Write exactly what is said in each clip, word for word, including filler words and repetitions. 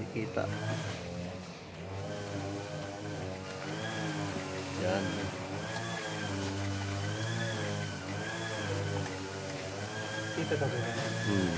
makikita. Yan. Kita daw ba? Hmm.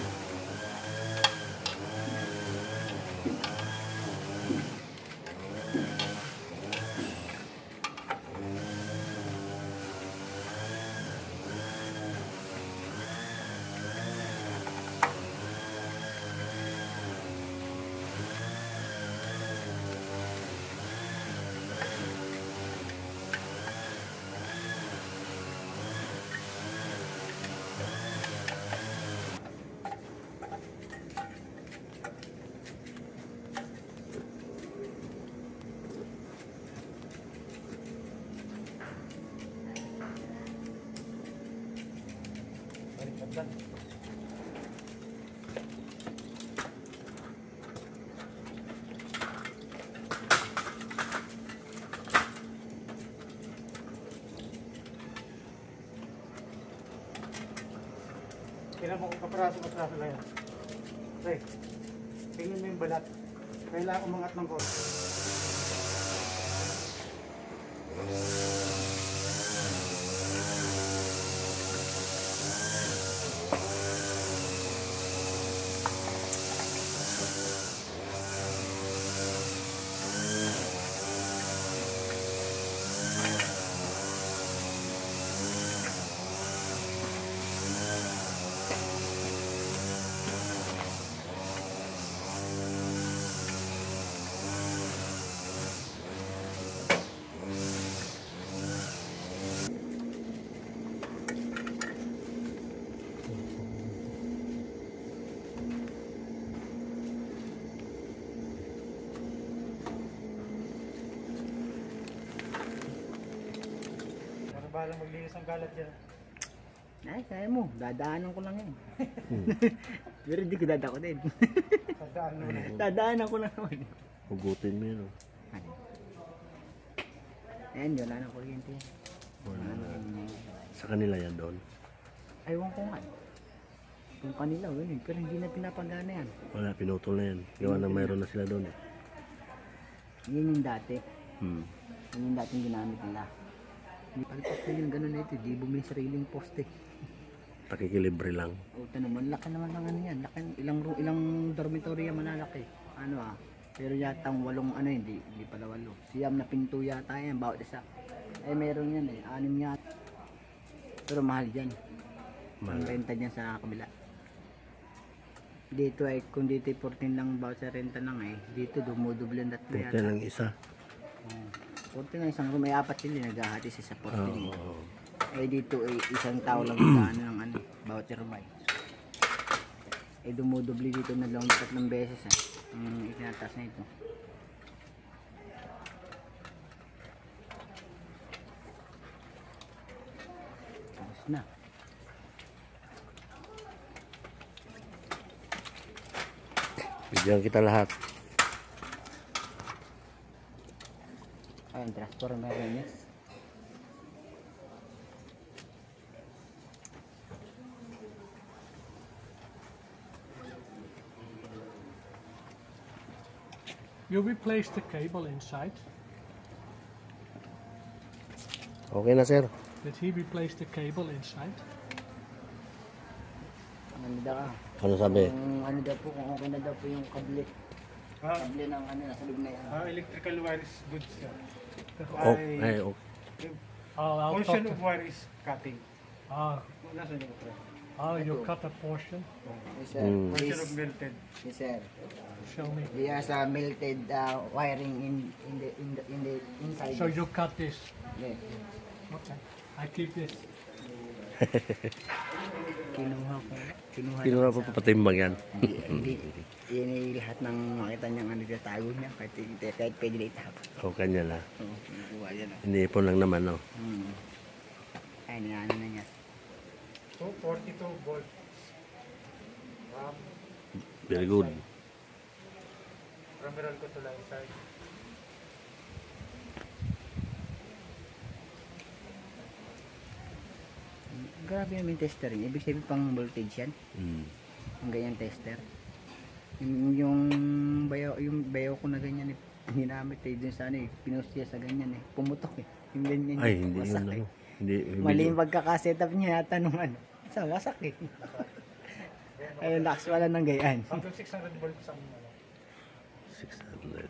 Kailan mo kung kaparaso-kaparaso lang yan. Okay. Tingin mo yung balat. Kailangan umangat ng konti. Bahala maglinis ang kalat dyan. Ay, kaya mo. Dadaanan ko lang yan. Pero hindi ko dadako din. Dadaan mo na. Dadaanan ko lang naman. Hugutin mo yun. Ayan, yun. Wala ng kuryente. Wala na. Sa kanila yan doon. Aywan ko nga. Kung kanila, yun. Pero hindi na pinapagana yan. Wala, pinutol na yan. Gawa na mayroon na sila doon. Eh. Yun yung dati. Hmm. Yun yung dating ginamit nila. Hindi palpak na yung gano'n na ito. Di bumili sariling poste. Takikilibre lang. O, ito naman. Laki naman ng ano yan. Laki, ilang, ilang dormitory yan manalaki. Ano ah. Pero yatang walong ano, hindi, hindi pala walo. Siyam na pinto yata yan. Bawat isa. Eh meron yan eh. Anim yata. Pero mahal dyan. Ang renta dyan sa kabila. Dito ay kung dito ay fourteen lang bawat sa renta lang eh. Dito dumudubli ang tatlo yata. Puti lang isa. Hmm. fourteen lang isang room. May apat sila. Naghahati sa fourteen. Oo. Oh, eh dito ay isang tao lang ano ng ano. Bawat room ay. Eh dumudubli dito na lang tatlong beses ah. Ang itinatas na ito. Tapos na. Bigyan kita lahat. Ayun, transformer rin yes. You replace the cable inside. Okay na, sir. Did he replace the cable inside? Ano daw ka? Ano sabi? Kung ano daw po, kung okay na daw po yung kable. Ah, Kable ng ano, nasa loob na yan. ah, electrical wire is good, sir. Oh, Ay, ay, okay. oh, portion of wire is cutting. Ah, Nasa niyo po. ah, you cut a portion. Yes sir. Mm. Portion of This, melted. yes sir. Show me. He has a melted uh, wiring in in the in the in the inside. So you cut this. Yeah. Okay. I keep this. Kinuha ko. Kinuha. Kinuha po patimbang yan. Hindi. Hindi. Yan ay lahat ng makita niyang ano tago niya. Kahit, kahit pwede na itapon. O, kanya lang. Oo, kinukuha yan. ah. Iniipon lang naman, no? Hmm. Ay, ano na niya. So, forty-two volts. Um, Very good. Terminal ko to lang inside. Grabe naman yung tester niya. Ibig sabihin pang voltage yan. Mm. Ang ganyan tester. Yung, yung bayaw, yung bayaw ko na ganyan eh, ginamit eh, dun sa ano eh, pinost siya sa ganyan eh, pumutok eh. Yung ganyan Ay, eh, hindi yun wasak ano. eh. Hindi, Mali yung pagkakasetup niya yata nung ano, sa wasak eh. Ayun, lakas wala ng gayaan. Hanggang six hundred volts ang ano. six hundred.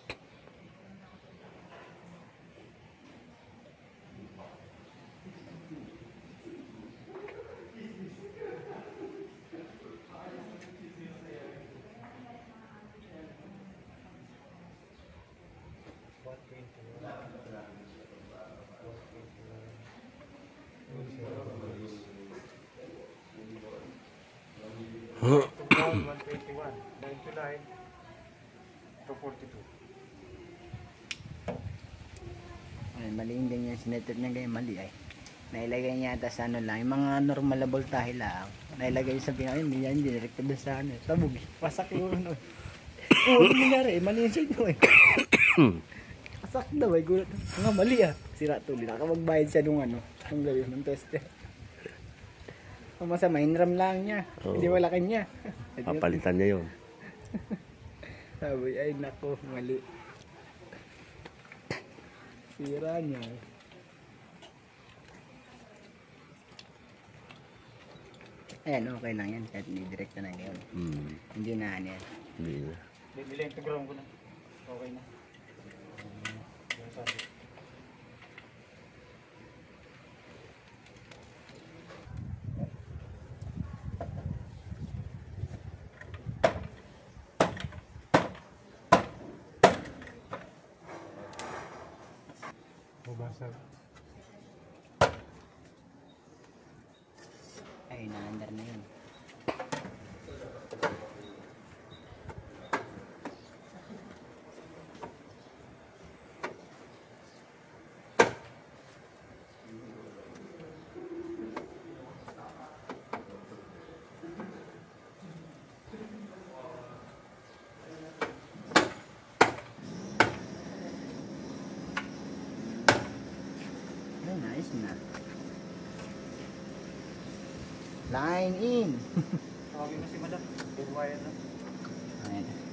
one twenty-one, ninety-nine, two forty-two. Ayun, mali yung ganyan, sinetup niya ganyan, mali ay. Nailagay niya ata sa ano lang, yung mga normal na voltahe lang. Nailagay sa pinaka, hindi yan, direct doon sa ano, sabog eh. Wasak yung ano. Oo, ano nangyari eh, mali yung signal eh. Wasak daw eh, gulat. Nga mali ah. Sira tuloy, nakapagbayad siya nung ano, nung gawin ng tester. Ang masama, inram lang niya. Oo. Hindi wala kanya. Papalitan niya yun. Sabi, ay nako, mali. Sira niya. Ayan, okay lang yan. Kahit hindi direct na ngayon. Hmm. Hindi na ano yan. Hindi na. Nilento ground ko na. Okay na. Yan sabi. Bubasa. Ay, na-under na yun. Ay, nice na. Line in. Tawagin mo si madam. Good wire na. Ayan.